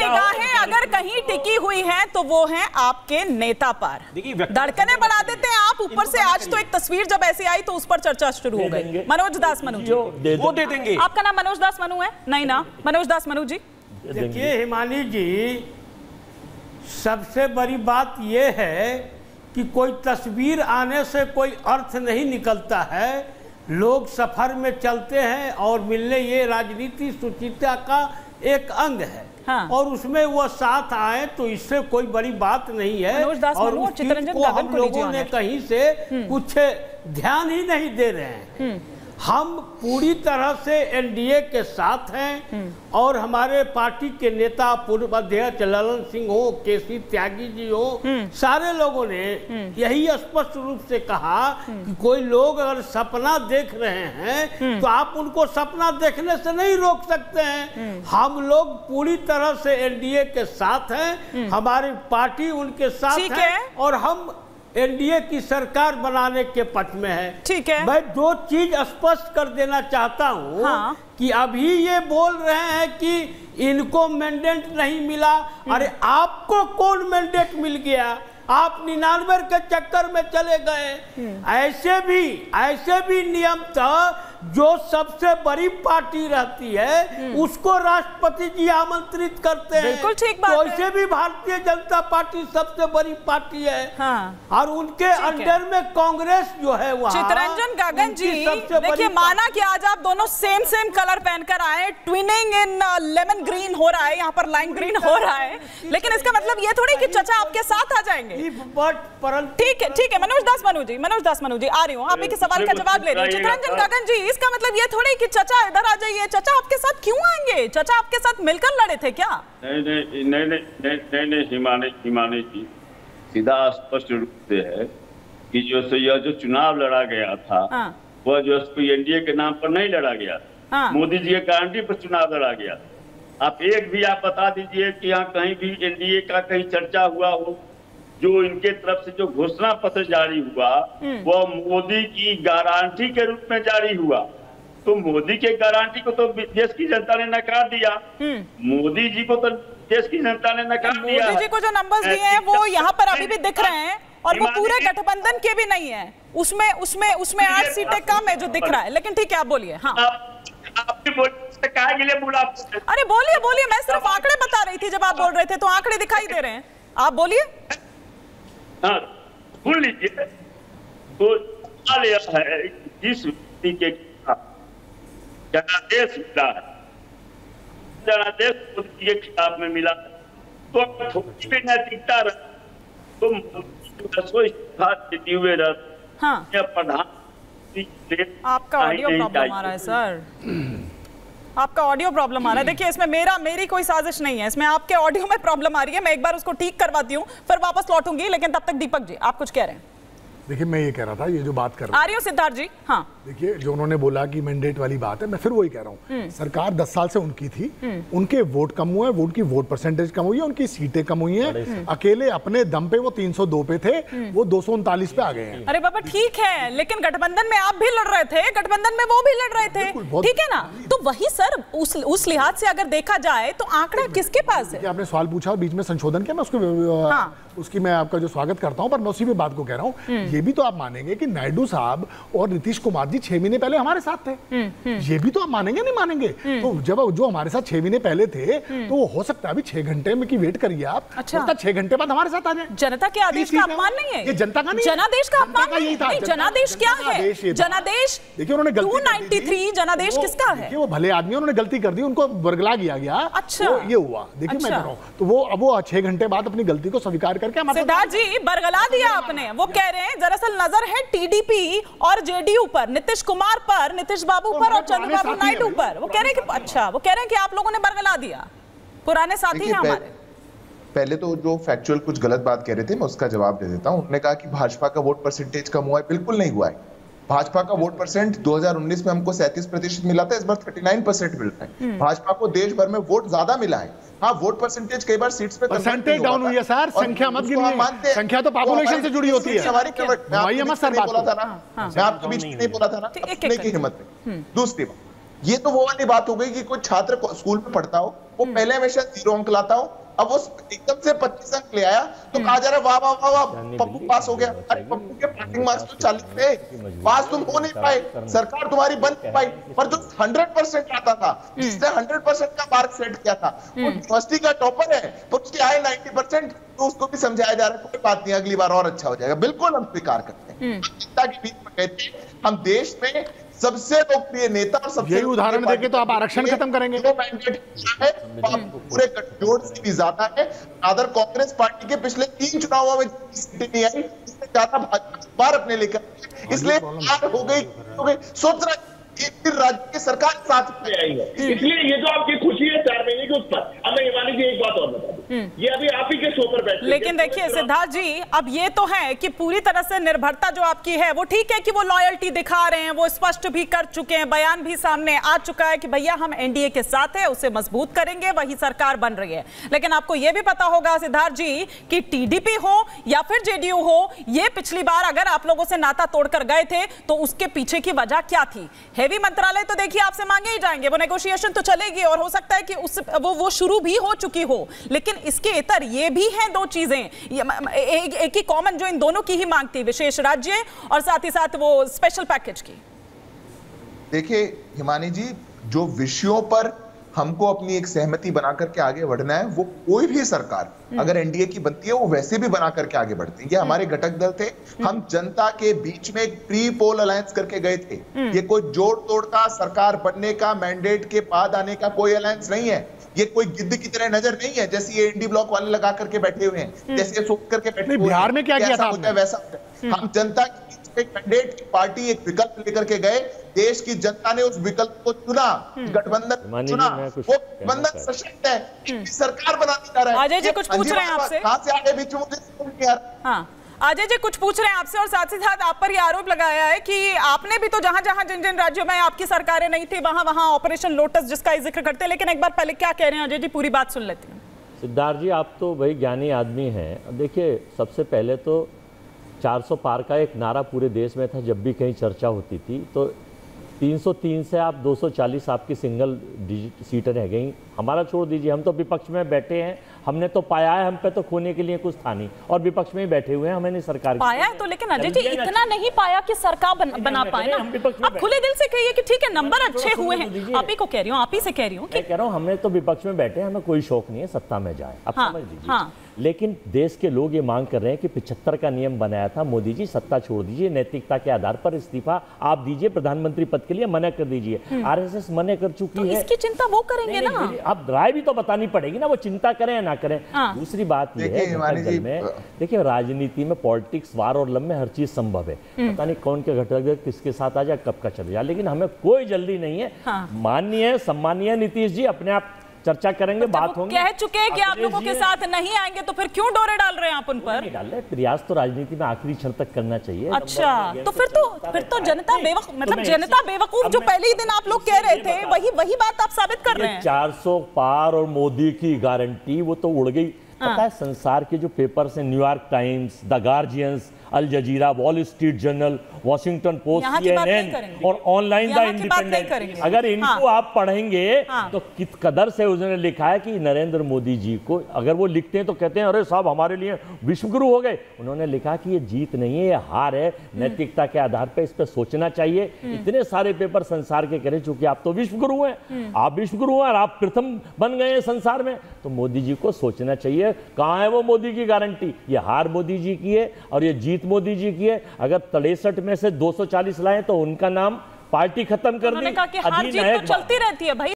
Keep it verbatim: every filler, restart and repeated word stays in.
निगाहें अगर कहीं टिकी हुई हैं तो वो हैं आपके नेता पर। धड़कने बढ़ा देते हैं आप ऊपर से। आज तो एक तस्वीर जब ऐसी आई तो उस पर चर्चा शुरू हो गई। मनोज दास मनु जी, वो दे देंगे। आपका नाम मनोज दास मनु है? नहीं ना, मनोज दास मनु जी। देखिए हिमानी जी, सबसे बड़ी बात यह है कि कोई तस्वीर आने से कोई अर्थ नहीं निकलता है। लोग सफर में चलते हैं और मिलने, ये राजनीति सुचिता का एक अंग है। हाँ। और उसमें वो साथ आए तो इससे कोई बड़ी बात नहीं है। और उस चीज को हम लोगों ने कहीं से कुछ ध्यान ही नहीं दे रहे हैं। हम पूरी तरह से एनडीए के साथ हैं और हमारे पार्टी के नेता पूर्व अध्यक्ष ललन सिंह हो, केसी त्यागी जी हो, सारे लोगों ने यही स्पष्ट रूप से कहा कि कोई लोग अगर सपना देख रहे हैं तो आप उनको सपना देखने से नहीं रोक सकते हैं। हम लोग पूरी तरह से एनडीए के साथ हैं, हमारी पार्टी उनके साथ है और हम एनडीए की सरकार बनाने के पक्ष में है। ठीक है, मैं दो चीज स्पष्ट कर देना चाहता हूँ। हाँ। कि अभी ये बोल रहे हैं कि इनको मैंडेट नहीं मिला। अरे आपको कौन मैंडेट मिल गया? आप निन्यानवे के चक्कर में चले गए। ऐसे भी ऐसे भी नियम था, जो सबसे बड़ी पार्टी रहती है उसको राष्ट्रपति जी आमंत्रित करते हैं। बिल्कुल ठीक बात है। वैसे भी भारतीय जनता पार्टी सबसे बड़ी पार्टी है। हाँ। और उनके अंडर में कांग्रेस जो है वहाँ। चितरंजन गगन जी, देखिए माना कि आज आप दोनों सेम सेम कलर पहनकर आए, ट्विनिंग इन लेमन ग्रीन हो रहा है, यहाँ पर लाइम ग्रीन हो रहा है, लेकिन इसका मतलब ये थोड़ी कि चाचा आपके साथ आ जाएंगे। ठीक है ठीक है, मनोज दास मनु जी, मनोज दास मनु जी आ रही हूँ, आप एक सवाल का जवाब ले रहे हैं। चितरंजन गगन जी, इसका मतलब ये थोड़ी कि चाचा इधर आ जाइए, चाचा आपके साथ क्यों आएंगे? चाचा आपके साथ मिलकर लड़े थे क्या? नहीं नहीं नहीं नहीं नहीं नहीं हिमानी हिमानी जी, सीधा स्पष्ट रूप से है कि जो यह जो चुनाव लड़ा गया था वह जो एनडीए के नाम पर नहीं लड़ा गया, मोदी जी के गारंटी पर चुनाव लड़ा गया। आप एक भी आप बता दीजिए कि यहाँ कहीं भी एनडीए का कहीं चर्चा हुआ हो। जो इनके तरफ से जो घोषणा पत्र जारी हुआ वह मोदी की गारंटी के रूप में जारी हुआ, तो मोदी के गारंटी को तो देश की जनता ने नकार दिया। मोदी जी को तो देश की जनता ने नकार दिया। मोदी जी को जो नंबर्स दिए हैं वो यहाँ पर अभी भी दिख रहे हैं और वो पूरे गठबंधन के भी नहीं है। उसमें उसमें उसमें आठ सीटें कम है जो दिख रहा है, लेकिन ठीक है आप बोलिए। हाँ, अरे बोलिए बोलिए, मैं सिर्फ आंकड़े बता रही थी। जब आप बोल रहे थे तो आंकड़े दिखाई दे रहे हैं, आप बोलिए। हाँ, सुन लीजिए तो है जिस व्यक्ति के जनादेश मिला है, जनादेश मोदी के खिलाफ में मिला, तो थोड़ी भी नैतिकता तो हुए हाँ। प्रधान आपका ऑडियो प्रॉब्लम आ रहा है सर, आपका ऑडियो प्रॉब्लम आ रहा है। देखिए इसमें मेरा मेरी कोई साजिश नहीं है, इसमें आपके ऑडियो में प्रॉब्लम आ रही है। मैं एक बार उसको ठीक करवाती हूँ, फिर वापस लौटूंगी, लेकिन तब तक दीपक जी आप कुछ कह रहे हैं। देखिए मैं ये कह रहा था, ये जो बात कर रहा आ रही हूँ सिद्धार्थ जी। हाँ देखिए, जो उन्होंने बोला कि मैंडेट वाली बात है, मैं फिर वही कह रहा हूँ, सरकार दस साल से उनकी थी, उनके वोट कम हुए, वोट की वोट परसेंटेज कम हुई है, उनकी सीटें कम हुई हैं। अकेले अपने दम पे वो तीन सौ दो पे थे, वो दो सौ उनतालीस पे आ गए हैं। अरे बाबा ठीक है, लेकिन गठबंधन में आप भी लड़ रहे थे, गठबंधन में वो भी लड़ रहे थे, ठीक है ना? तो वही सर, उस उस लिहाज से अगर देखा जाए तो आंकड़ा किसके पास है? आपने सवाल पूछा और बीच में संशोधन किया, मैं उसको उसकी मैं आपका जो स्वागत करता हूं, पर मैं उसी भी बात को कह रहा हूं, ये भी तो आप मानेंगे कि नायडू साहब और नीतीश कुमार जी छह महीने पहले हमारे साथ थे। ये भी तो आप मानेंगे नहीं मानेंगे? तो जब जो हमारे साथ छह महीने पहले थे तो वो हो सकता है अभी छह घंटे में की वेट करिए आप, अच्छा छह घंटे बाद हमारे साथ आ जाए। जनता के आदेश का अपमान नहीं है ये, जनता का नहीं, जनादेश का अपमान नहीं है। जनादेश क्या है? जनादेश देखिए उन्होंने दो सौ तिरानवे जनादेश किसका है? वो भले आदमी, उन्होंने गलती कर दी, उनको बरगला किया गया। अच्छा ये हुआ, देखिए मैं कह रहा हूँ, तो वो अब वो छह घंटे बाद अपनी गलती को स्वीकार करके सिद्धार्थ जी बरगला दिया आपने। वो कह रहे हैं दरअसल नजर है टीडीपी और जेडीयू पर, नीतीश कुमार पर, नीतीश बाबू पर और चंद्रबाबू नायडू पर। वो कह रहे हैं कि अच्छा वो कह रहे हैं कि आप लोगों ने बरगला दिया, पुराने साथी हैं हमारे। पहले तो जो फैक्चुअल कुछ गलत बात कह रहे थे मैं उसका जवाब दे देता हूं। उन्होंने कहा कि भाजपा का वोट परसेंटेज कम हुआ है, बिल्कुल नहीं हुआ है। भाजपा का वोट परसेंट दो हज़ार उन्नीस में हमको सैंतीस प्रतिशत मिला था, इस बार उनतालीस परसेंट मिल रहा है। भाजपा को देश भर में वोट ज्यादा मिला है। हाँ, वोट परसेंटेज कई बार सीट्स पे परसेंटेज डाउन हुई है सर, संख्या मत गिनिए, संख्या तो पॉपुलेशन से जुड़ी होती है। मैं आपके बीच में नहीं बोला था ना, मैं आपके बीच में नहीं बोला था ना, अपने की हिम्मत में। दूसरी बात, ये तो वो वाली बात हो गई कि कोई छात्र स्कूल में पढ़ता हो, वो पहले हमेशा जीरो अंक लाता हो, अब वो एकदम से पच्चीस अंक ले आया तो कहा जा रहा है वाह वाह वाह वाह पप्पू पास हो गया। अरे पप्पू के पासिंग मार्क्स तो चालीस थे, पास तुम हो नहीं पाए, सरकार तुम्हारी बन नहीं पाई। पर जो हंड्रेड परसेंट आता था, जिसने हंड्रेड परसेंट का मार्क सेट किया था, वो यूनिवर्सिटी का टॉपर है, पर उसके आए नाइन्टी परसेंट, तो उसको भी समझाया जा रहा है कोई बात नहीं, अगली बार और अच्छा हो जाएगा। बिल्कुल हम स्वीकार करते हैं, चिंता के बीच में कहते हैं हम देश में सबसे लोकप्रिय नेता और सबसे उदाहरण देके तो आप आरक्षण खत्म करेंगे, जो मैंडेट है पूरे गठजोड़ से भी ज्यादा है। अदर कांग्रेस पार्टी के पिछले तीन चुनावों में सीटें नहीं आई, इससे ज्यादा भाजपा बार अपने लेकर, इसलिए हो गई हो गई सोच रहा फिर राज्य की सरकार साथ में आई है। इसलिए ये जो आपकी खुशी है चार महीने के उस पर, अब मैं हिमानी जी एक बात और बता दूं, ये अभी आप ही के शो पर बैठे। लेकिन देखिए सिद्धार्थ जी, अब ये तो है कि पूरी तरह से निर्भरता जो आपकी है वो ठीक है कि वो लॉयल्टी दिखा रहे हैं, वो स्पष्ट भी कर चुके हैं, बयान भी सामने आ चुका है कि भैया हम एनडीए के साथ है, उसे मजबूत करेंगे, वही सरकार बन रही है। लेकिन आपको ये भी पता होगा सिद्धार्थ जी कि टीडीपी हो या फिर जेडीयू हो, ये पिछली बार अगर आप लोगों से नाता तोड़कर गए थे तो उसके पीछे की वजह क्या थी? हेवी मंत्रालय तो देखिए आपसे मांगे ही जाएंगे, वो नेगोशिएशन तो चलेगी और हो सकता है कि उस वो वो शुरू भी हो चुकी हो, लेकिन इसके इतर ये भी हैं दो चीजें, एक, एक ही कॉमन जो इन दोनों की ही मांग थी, विशेष राज्य और साथ ही साथ वो स्पेशल पैकेज की। देखिए हिमानी जी, जो विषयों पर हमको अपनी एक सहमति बना करके आगे बढ़ना है, वो कोई भी सरकार अगर एनडीए की बनती है वो वैसे भी बना करके आगे बढ़ती है। ये हमारे घटक दल थे, हम जनता के बीच में एक प्री पोल अलायंस करके गए थे। ये कोई जोड़ तोड़ का सरकार बनने का मैंडेट के बाद आने का कोई अलायंस नहीं है। ये कोई गिद्ध की तरह नजर नहीं है जैसे ये इंडी ब्लॉक वाले लगा करके बैठे हुए हैं, जैसे ये सोच करके बैठे हुए हैं। बिहार में क्या किया था आपने? वैसा हम जनता की एक मैंडेट की पार्टी एक विकल्प लेकर के गए, देश की जनता ने उस विकल्प को चुना, गठबंधन चुना, वो गठबंधन सशक्त है, सरकार बनाने जा रहा है। अजय जी कुछ पूछ रहे हैं आपसे, कहां से आगे बीच में मुझे समझ नहीं आ रहा। हाँ अजय जी कुछ पूछ रहे हैं आपसे और साथ ही साथ आप पर ये आरोप लगाया है कि आपने भी तो जहां जहां जिन जिन राज्यों में आपकी सरकारें नहीं थी वहां वहां ऑपरेशन लोटस जिसका जिक्र करते हैं, लेकिन एक बार पहले क्या कह रहे हैं अजय जी, पूरी बात सुन लेते हैं। सिद्धार्थ जी, आप तो भाई ज्ञानी आदमी हैं। देखिए, सबसे पहले तो चार सौ पार का एक नारा पूरे देश में था, जब भी कहीं चर्चा होती थी तो तीन सौ तीन से आप दो सौ चालीस आपकी सिंगल डिजिट सीटें रह गई। हमारा छोड़ दीजिए, हम तो विपक्ष में बैठे हैं, हमने तो पाया है, हम पे तो खोने के लिए कुछ था नहीं, और विपक्ष में ही बैठे हुए हैं, हमें नहीं सरकार पाया है तो। लेकिन अजय जी इतना नहीं पाया कि सरकार बन, बना पाए ना। आप खुले दिल से कहिए कि ठीक है नंबर अच्छे हुए हैं, आप ही को कह रही हूँ, आप ही से कह रही हूँ कि कह रहा हूँ हमें तो विपक्ष में बैठे हैं, हमें कोई शौक नहीं है सत्ता में जाए, आप समझ लीजिए। लेकिन देश के लोग ये मांग कर रहे हैं कि पिछहत्तर का नियम बनाया था, मोदी जी सत्ता छोड़ दीजिए, नैतिकता के आधार पर इस्तीफा आप दीजिए, प्रधानमंत्री पद के लिए मना कर दीजिए। आरएसएस मना कर चुकी तो है, इसकी चिंता वो करेंगे ना। अब राय भी तो बतानी पड़ेगी ना, वो चिंता करें या ना करें। दूसरी बात ये है में देखिए, राजनीति में पॉलिटिक्स, वार और लम्बे हर चीज संभव है, पता नहीं कौन के घटक किसके साथ आ जाए, कब का चले जाए, लेकिन हमें कोई जल्दी नहीं है। माननीय सम्मानीय नीतीश जी अपने आप चर्चा करेंगे, बात होगी। कह चुके हैं कि आप लोगों के साथ नहीं आएंगे, तो फिर क्यों डोरे डाल रहे हैं आप उन पर? डाल रहे, प्रयास तो राजनीति में आखिरी क्षण तक करना चाहिए। अच्छा, तो फिर तो फिर तो जनता बेवकूफ, मतलब जनता बेवकूफ जो पहले ही दिन आप लोग कह रहे थे, वही वही बात आप साबित कर रहे हैं। चार सौ पार और मोदी की गारंटी वो तो उड़ गई। पता है, संसार के जो पेपर्स हैं, New York Times, the Guardians, Al Jazeera, Wall Street Journal, Washington Post, CNN और ऑनलाइन द इंडिपेंडेंट, अगर इनको आप पढ़ेंगे तो कित कदर से उन्होंने लिखा है कि नरेंद्र मोदी जी को, अगर वो लिखते हैं तो कहते हैं अरे साहब हमारे लिए विश्वगुरु हो गए। उन्होंने लिखा कि ये जीत नहीं है, ये हार है, नैतिकता के आधार पर इस पर सोचना चाहिए। इतने सारे पेपर संसार के करें, चूंकि आप तो विश्वगुरु हैं, आप विश्वगुरु हैं और आप प्रथम बन गए हैं संसार में, तो मोदी जी को सोचना चाहिए कहां है वो मोदी की गारंटी। ये हार मोदी जी की है और ये जीत मोदी जी की है। अगर तिरसठ में से दो सौ चालीस लाए तो उनका नाम पार्टी खत्म कर दी। उन्होंने कहा कि हार जीत तो चलती रहती है भाई।